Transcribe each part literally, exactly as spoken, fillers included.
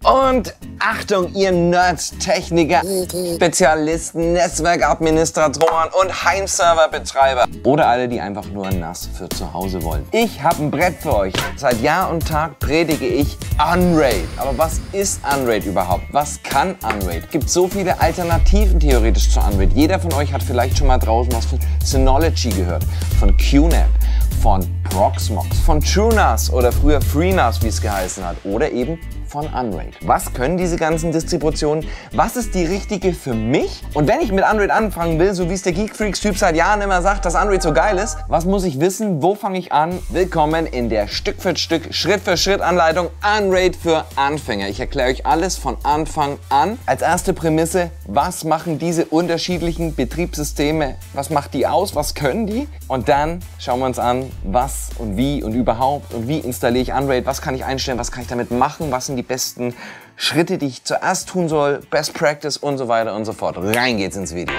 Und Achtung, ihr Nerds, Techniker, Spezialisten, Netzwerkadministratoren und Heimserverbetreiber oder alle, die einfach nur N A S für zu Hause wollen. Ich habe ein Brett für euch. Seit Jahr und Tag predige ich Unraid. Aber was ist Unraid überhaupt? Was kann Unraid? Es gibt so viele Alternativen theoretisch zu Unraid. Jeder von euch hat vielleicht schon mal draußen was von Synology gehört, von Q NAP, von Proxmox, von TrueNAS oder früher FreeNAS, wie es geheißen hat, oder eben von Unraid. Was können diese ganzen Distributionen? Was ist die richtige für mich? Und wenn ich mit Unraid anfangen will, so wie es der Geekfreaks-Typ seit Jahren immer sagt, dass Unraid so geil ist, was muss ich wissen? Wo fange ich an? Willkommen in der Stück für Stück, Schritt für Schritt Anleitung Unraid für Anfänger. Ich erkläre euch alles von Anfang an. Als erste Prämisse, was machen diese unterschiedlichen Betriebssysteme? Was macht die aus? Was können die? Und dann schauen wir uns an, was und wie und überhaupt und wie installiere ich Unraid? Was kann ich einstellen? Was kann ich damit machen? Was sind die besten Schritte, die ich zuerst tun soll, Best Practice und so weiter und so fort. Rein geht's ins Video.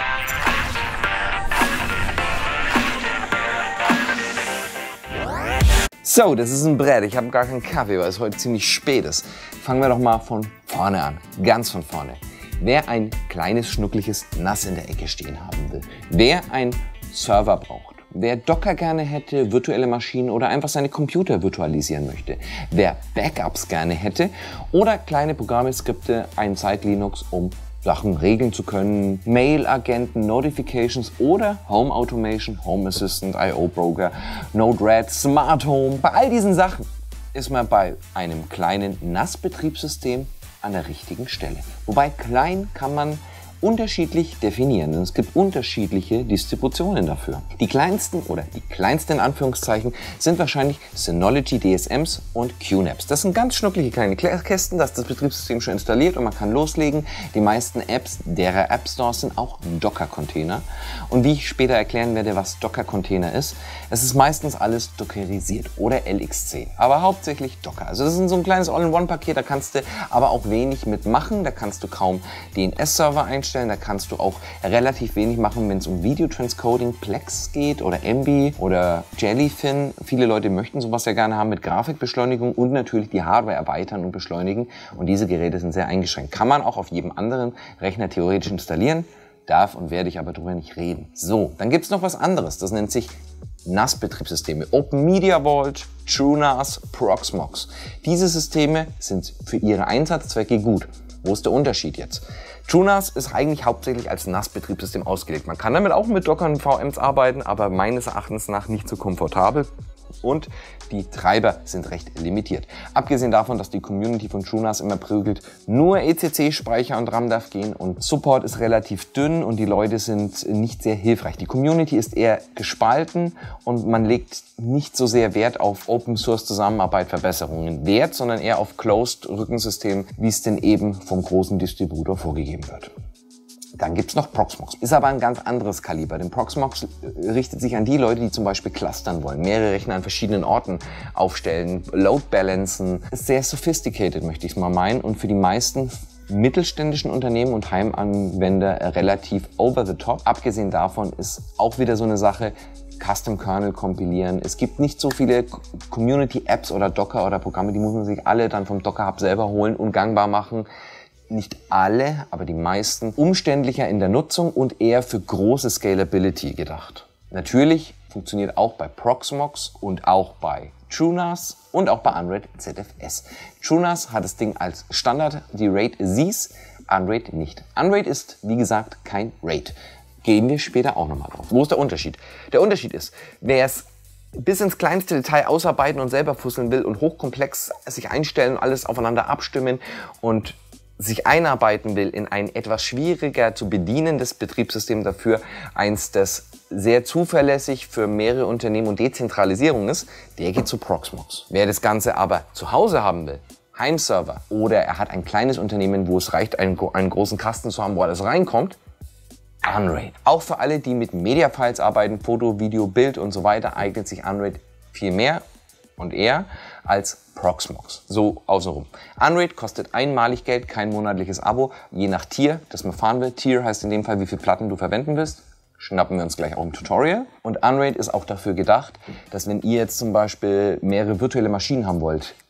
So, das ist ein Brett. Ich habe gar keinen Kaffee, weil es heute ziemlich spät ist. Fangen wir doch mal von vorne an, ganz von vorne. Wer ein kleines, schnuckliges N A S in der Ecke stehen haben will, wer einen Server braucht, wer Docker gerne hätte, virtuelle Maschinen oder einfach seine Computer virtualisieren möchte, wer Backups gerne hätte oder kleine Programme, Skripte, ein Site Linux, um Sachen regeln zu können, Mail-Agenten, Notifications oder Home Automation, Home Assistant, I O Broker, Node-RED, Smart Home. Bei all diesen Sachen ist man bei einem kleinen N A S-Betriebssystem an der richtigen Stelle. Wobei klein kann man unterschiedlich definieren. Und es gibt unterschiedliche Distributionen dafür. Die kleinsten oder die kleinsten in Anführungszeichen sind wahrscheinlich Synology D S Ms und Q NAPs. Das sind ganz schnucklige kleine Kästen, das ist das Betriebssystem schon installiert und man kann loslegen. Die meisten Apps derer App Stores sind auch Docker-Container. Und wie ich später erklären werde, was Docker-Container ist, es ist meistens alles dockerisiert oder L X C, aber hauptsächlich Docker. Also das ist so ein kleines All-in-One-Paket, da kannst du aber auch wenig mitmachen, da kannst du kaum D N S-Server einstellen. Da kannst du auch relativ wenig machen, wenn es um Video-Transcoding, Plex geht oder M B oder Jellyfin. Viele Leute möchten sowas ja gerne haben mit Grafikbeschleunigung und natürlich die Hardware erweitern und beschleunigen. Und diese Geräte sind sehr eingeschränkt. Kann man auch auf jedem anderen Rechner theoretisch installieren, darf und werde ich aber darüber nicht reden. So, dann gibt es noch was anderes. Das nennt sich N A S-Betriebssysteme. Open Media Vault, TrueNAS, Proxmox. Diese Systeme sind für ihre Einsatzzwecke gut. Wo ist der Unterschied jetzt? TrueNAS ist eigentlich hauptsächlich als N A S-Betriebssystem ausgelegt. Man kann damit auch mit Docker und V Ms arbeiten, aber meines Erachtens nach nicht so komfortabel. Und die Treiber sind recht limitiert. Abgesehen davon, dass die Community von TrueNAS immer prügelt, nur E C C-Speicher und RAM darf gehen und Support ist relativ dünn und die Leute sind nicht sehr hilfreich. Die Community ist eher gespalten und man legt nicht so sehr Wert auf Open-Source-Zusammenarbeit, Verbesserungen Wert, sondern eher auf Closed-Rückensystem, wie es denn eben vom großen Distributor vorgegeben wird. Dann gibt es noch Proxmox. Ist aber ein ganz anderes Kaliber. Denn Proxmox richtet sich an die Leute, die zum Beispiel clustern wollen, mehrere Rechner an verschiedenen Orten aufstellen, Load balancen. Ist sehr sophisticated, möchte ich es mal meinen. Und für die meisten mittelständischen Unternehmen und Heimanwender relativ over the top. Abgesehen davon ist auch wieder so eine Sache, Custom Kernel kompilieren. Es gibt nicht so viele Community-Apps oder Docker oder Programme, die muss man sich alle dann vom Docker Hub selber holen und gangbar machen. Nicht alle, aber die meisten umständlicher in der Nutzung und eher für große Scalability gedacht. Natürlich funktioniert auch bei Proxmox und auch bei TrueNAS und auch bei Unraid Z F S. TrueNAS hat das Ding als Standard, die RAID S I S, Unraid nicht. Unraid ist, wie gesagt, kein RAID. Gehen wir später auch nochmal drauf. Wo ist der Unterschied? Der Unterschied ist, wer es bis ins kleinste Detail ausarbeiten und selber fusseln will und hochkomplex sich einstellen und alles aufeinander abstimmen und sich einarbeiten will in ein etwas schwieriger zu bedienendes Betriebssystem, dafür eins, das sehr zuverlässig für mehrere Unternehmen und Dezentralisierung ist, der geht zu Proxmox. Wer das Ganze aber zu Hause haben will, Heimserver, oder er hat ein kleines Unternehmen, wo es reicht, einen, einen großen Kasten zu haben, wo alles reinkommt, Unraid. Auch für alle, die mit Mediafiles arbeiten, Foto, Video, Bild und so weiter, eignet sich Unraid viel mehr und eher als Proxmox. So außenrum. Unraid kostet einmalig Geld, kein monatliches Abo, je nach Tier, das man fahren will. Tier heißt in dem Fall, wie viele Platten du verwenden willst. Schnappen wir uns gleich auch im Tutorial. Und Unraid ist auch dafür gedacht, dass wenn ihr jetzt zum Beispiel mehrere virtuelle Maschinen haben wollt,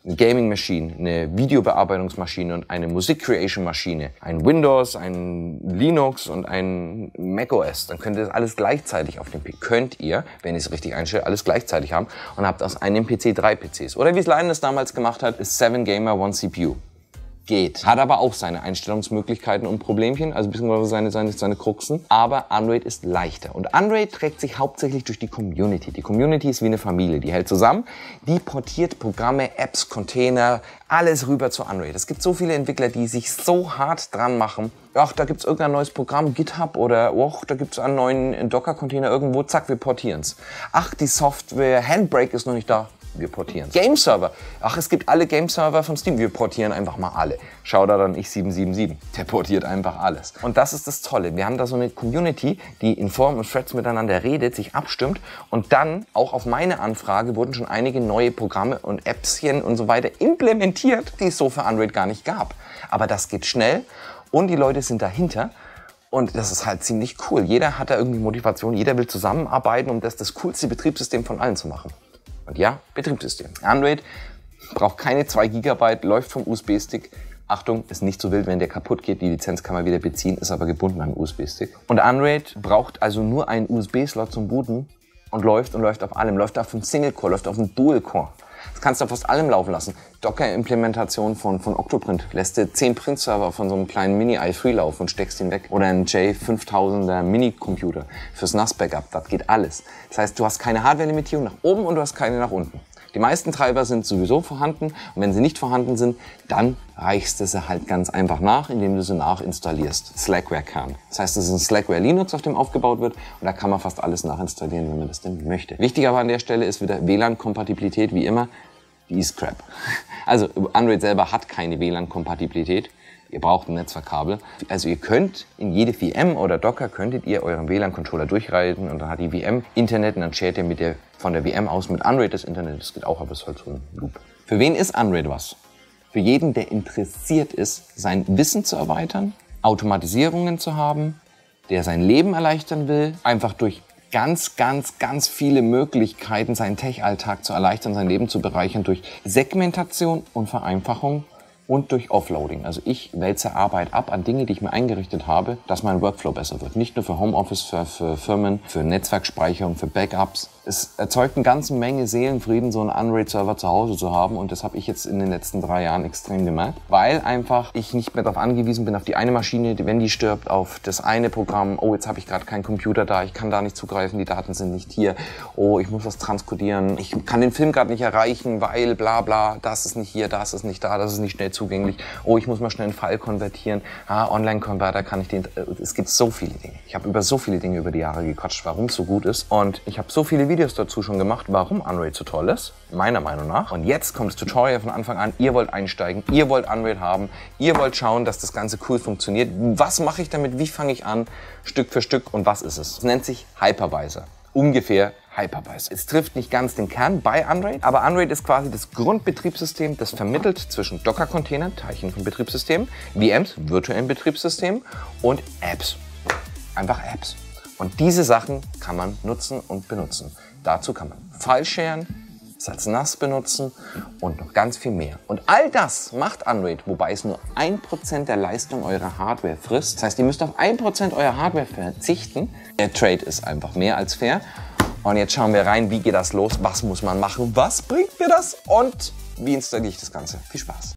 eine Gaming Machine, eine Videobearbeitungsmaschine und eine Musik-Creation-Maschine, ein Windows, ein Linux und ein macOS, dann könnt ihr das alles gleichzeitig auf dem P C. Könnt ihr, wenn ihr es richtig einstellt, alles gleichzeitig haben und habt aus einem P C drei P Cs. Oder wie es Linus damals gemacht hat, ist seven Gamer, one C P U. Geht. Hat aber auch seine Einstellungsmöglichkeiten und Problemchen, also beziehungsweise seine, seine, seine Kruxen. Aber Android ist leichter. Und Android trägt sich hauptsächlich durch die Community. Die Community ist wie eine Familie, die hält zusammen, die portiert Programme, Apps, Container, alles rüber zu Android. Es gibt so viele Entwickler, die sich so hart dran machen. Ach, da gibt's irgendein neues Programm, GitHub, oder ach, da gibt's einen neuen Docker-Container irgendwo, zack, wir portieren's. Ach, die Software Handbrake ist noch nicht da. Wir portieren. Game Server. Ach, es gibt alle Game Server von Steam. Wir portieren einfach mal alle. Schau da dann ich sieben sieben sieben. Der portiert einfach alles. Und das ist das Tolle. Wir haben da so eine Community, die in Foren und Threads miteinander redet, sich abstimmt. Und dann, auch auf meine Anfrage, wurden schon einige neue Programme und Appschen und so weiter implementiert, die es so für Android gar nicht gab. Aber das geht schnell und die Leute sind dahinter. Und das ist halt ziemlich cool. Jeder hat da irgendwie Motivation. Jeder will zusammenarbeiten, um das das coolste Betriebssystem von allen zu machen. Und ja, Betriebssystem. Android braucht keine zwei Gigabyte, läuft vom U S B-Stick. Achtung, ist nicht so wild, wenn der kaputt geht. Die Lizenz kann man wieder beziehen, ist aber gebunden an den U S B-Stick. Und Android braucht also nur einen U S B-Slot zum Booten und läuft und läuft auf allem. Läuft auf einem Single-Core, läuft auf einem Dual-Core. Das kannst du auf fast allem laufen lassen. Docker-Implementation von, von Octoprint. Lässt du zehn Print-Server von so einem kleinen Mini-i drei laufen und steckst ihn weg. Oder ein J fünftausender Mini-Computer fürs N A S-Backup. Das geht alles. Das heißt, du hast keine Hardware-Limitierung nach oben und du hast keine nach unten. Die meisten Treiber sind sowieso vorhanden und wenn sie nicht vorhanden sind, dann reichst du sie halt ganz einfach nach, indem du sie nachinstallierst. Slackware-Kern. Das heißt, es ist ein Slackware Linux, auf dem aufgebaut wird und da kann man fast alles nachinstallieren, wenn man das denn möchte. Wichtig aber an der Stelle ist wieder W L A N-Kompatibilität, wie immer, die ist crap. Also Android selber hat keine W L A N-Kompatibilität. Ihr braucht ein Netzwerkkabel. Also ihr könnt in jede V M oder Docker könntet ihr euren W L A N-Controller durchreiten und dann hat die V M Internet und dann shared ihr mit der, von der V M aus mit Android das Internet. Das geht auch, aber es ist halt so ein Loop. Für wen ist Android was? Für jeden, der interessiert ist, sein Wissen zu erweitern, Automatisierungen zu haben, der sein Leben erleichtern will, einfach durch ganz, ganz, ganz viele Möglichkeiten, seinen Tech-Alltag zu erleichtern, sein Leben zu bereichern durch Segmentation und Vereinfachung. Und durch Offloading. Also ich wälze Arbeit ab an Dinge, die ich mir eingerichtet habe, dass mein Workflow besser wird. Nicht nur für Homeoffice, für, für Firmen, für Netzwerkspeicherung, für Backups. Es erzeugt eine ganze Menge Seelenfrieden, so einen Android-Server zu Hause zu haben. Und das habe ich jetzt in den letzten drei Jahren extrem gemerkt. Weil einfach ich nicht mehr darauf angewiesen bin, auf die eine Maschine, wenn die stirbt, auf das eine Programm. Oh, jetzt habe ich gerade keinen Computer da, ich kann da nicht zugreifen, die Daten sind nicht hier. Oh, ich muss was transkodieren. Ich kann den Film gerade nicht erreichen, weil bla bla, das ist nicht hier, das ist nicht da, das ist nicht schnell zugänglich. Oh, ich muss mal schnell einen File konvertieren. Ah, Online-Converter kann ich den... Es gibt so viele Dinge. Ich habe über so viele Dinge über die Jahre gequatscht, warum es so gut ist. Und ich habe so viele Videos dazu schon gemacht, warum Android so toll ist, meiner Meinung nach. Und jetzt kommt das Tutorial von Anfang an. Ihr wollt einsteigen, ihr wollt Android haben, ihr wollt schauen, dass das Ganze cool funktioniert. Was mache ich damit? Wie fange ich an? Stück für Stück. Und was ist es? Es nennt sich Hypervisor. Ungefähr Hypervisor. Es trifft nicht ganz den Kern bei Android, aber Android ist quasi das Grundbetriebssystem, das vermittelt zwischen Docker-Containern, Teilchen von Betriebssystemen, V Ms, virtuellen Betriebssystemen und Apps. Einfach Apps. Und diese Sachen kann man nutzen und benutzen. Dazu kann man File sharen, es als N A S benutzen und noch ganz viel mehr. Und all das macht Android, wobei es nur ein Prozent der Leistung eurer Hardware frisst. Das heißt, ihr müsst auf ein Prozent eurer Hardware verzichten. Der Trade ist einfach mehr als fair. Und jetzt schauen wir rein, wie geht das los, was muss man machen, was bringt mir das und wie installiere ich das Ganze. Viel Spaß!